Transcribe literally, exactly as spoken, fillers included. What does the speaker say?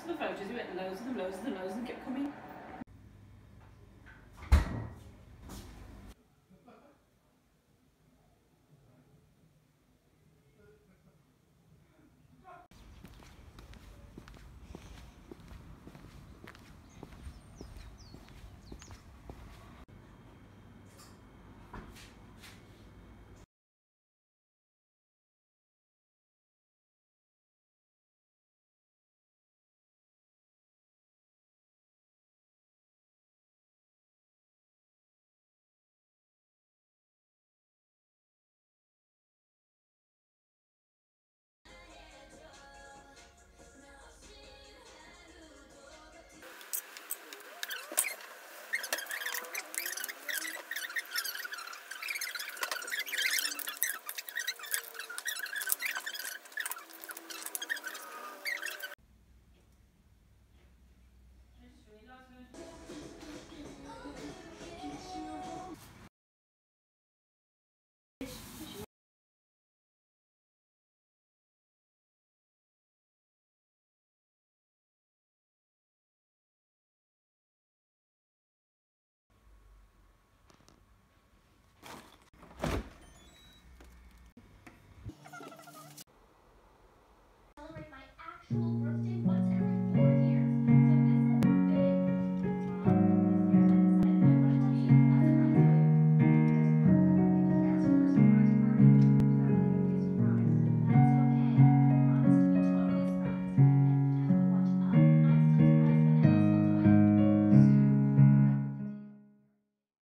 to the photos, we went loads of them, loads of them, loads of them kept coming. Celebrate my actual birthday.